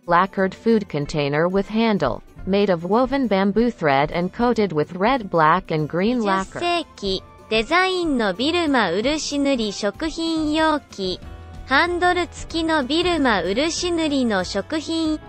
lacquered food container with handle, made of woven bamboo thread and coated with red, black, and green lacquer. 20世紀、デザインのビルマ漆塗り食品容器。ハンドル付きのビルマ漆塗りの食品